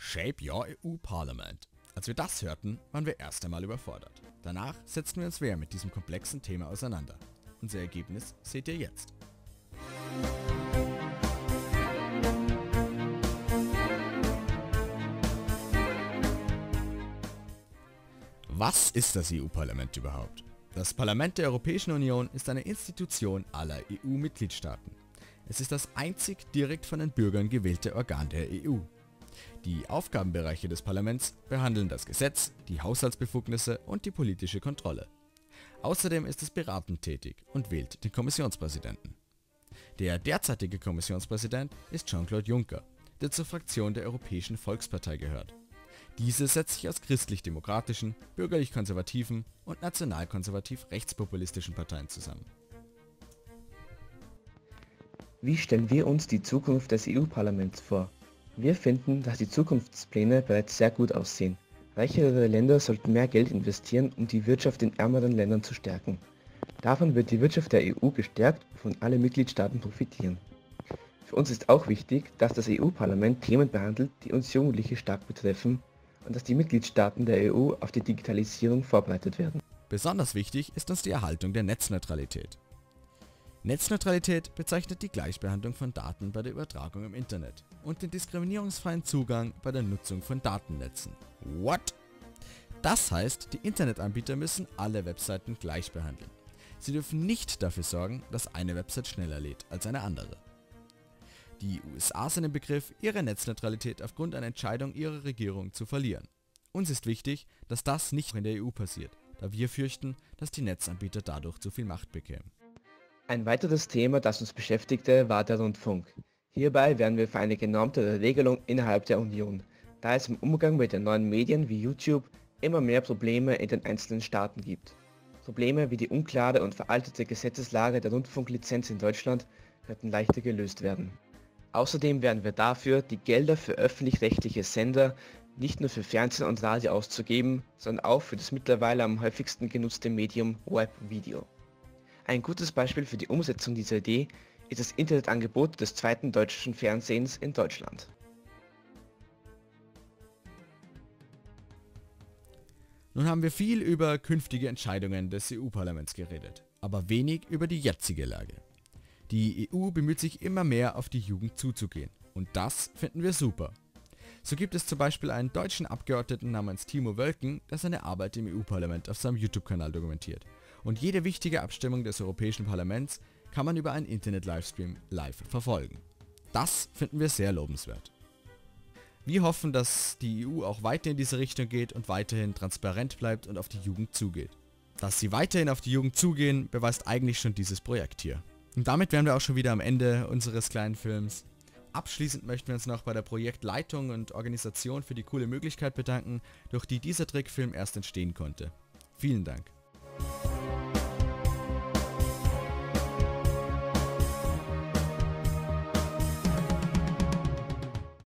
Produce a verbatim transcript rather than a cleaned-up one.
Shape Your E U Parliament. Als wir das hörten, waren wir erst einmal überfordert. Danach setzten wir uns mehr mit diesem komplexen Thema auseinander. Unser Ergebnis seht ihr jetzt. Was ist das E U-Parlament überhaupt? Das Parlament der Europäischen Union ist eine Institution aller E U-Mitgliedstaaten. Es ist das einzig direkt von den Bürgern gewählte Organ der E U. Die Aufgabenbereiche des Parlaments behandeln das Gesetz, die Haushaltsbefugnisse und die politische Kontrolle. Außerdem ist es beratend tätig und wählt den Kommissionspräsidenten. Der derzeitige Kommissionspräsident ist Jean-Claude Juncker, der zur Fraktion der Europäischen Volkspartei gehört. Diese setzt sich aus christlich-demokratischen, bürgerlich-konservativen und nationalkonservativ-rechtspopulistischen Parteien zusammen. Wie stellen wir uns die Zukunft des E U-Parlaments vor? Wir finden, dass die Zukunftspläne bereits sehr gut aussehen. Reichere Länder sollten mehr Geld investieren, um die Wirtschaft in ärmeren Ländern zu stärken. Davon wird die Wirtschaft der E U gestärkt, wovon alle Mitgliedstaaten profitieren. Für uns ist auch wichtig, dass das E U-Parlament Themen behandelt, die uns Jugendliche stark betreffen, und dass die Mitgliedstaaten der E U auf die Digitalisierung vorbereitet werden. Besonders wichtig ist uns die Erhaltung der Netzneutralität. Netzneutralität bezeichnet die Gleichbehandlung von Daten bei der Übertragung im Internet und den diskriminierungsfreien Zugang bei der Nutzung von Datennetzen. What? Das heißt, die Internetanbieter müssen alle Webseiten gleich behandeln. Sie dürfen nicht dafür sorgen, dass eine Website schneller lädt als eine andere. Die U S A sind im Begriff, ihre Netzneutralität aufgrund einer Entscheidung ihrer Regierung zu verlieren. Uns ist wichtig, dass das nicht in der E U passiert, da wir fürchten, dass die Netzanbieter dadurch zu viel Macht bekämen. Ein weiteres Thema, das uns beschäftigte, war der Rundfunk. Hierbei wären wir für eine genormtere Regelung innerhalb der Union, da es im Umgang mit den neuen Medien wie YouTube immer mehr Probleme in den einzelnen Staaten gibt. Probleme wie die unklare und veraltete Gesetzeslage der Rundfunklizenz in Deutschland könnten leichter gelöst werden. Außerdem wären wir dafür, die Gelder für öffentlich-rechtliche Sender nicht nur für Fernsehen und Radio auszugeben, sondern auch für das mittlerweile am häufigsten genutzte Medium Webvideo. Ein gutes Beispiel für die Umsetzung dieser Idee ist das Internetangebot des zweiten deutschen Fernsehens in Deutschland. Nun haben wir viel über künftige Entscheidungen des E U-Parlaments geredet, aber wenig über die jetzige Lage. Die E U bemüht sich immer mehr, auf die Jugend zuzugehen, und das finden wir super. So gibt es zum Beispiel einen deutschen Abgeordneten namens Timo Wölken, der seine Arbeit im E U-Parlament auf seinem YouTube-Kanal dokumentiert. Und jede wichtige Abstimmung des Europäischen Parlaments kann man über einen Internet-Livestream live verfolgen. Das finden wir sehr lobenswert. Wir hoffen, dass die E U auch weiter in diese Richtung geht und weiterhin transparent bleibt und auf die Jugend zugeht. Dass sie weiterhin auf die Jugend zugehen, beweist eigentlich schon dieses Projekt hier. Und damit wären wir auch schon wieder am Ende unseres kleinen Films. Abschließend möchten wir uns noch bei der Projektleitung und Organisation für die coole Möglichkeit bedanken, durch die dieser Trickfilm erst entstehen konnte. Vielen Dank.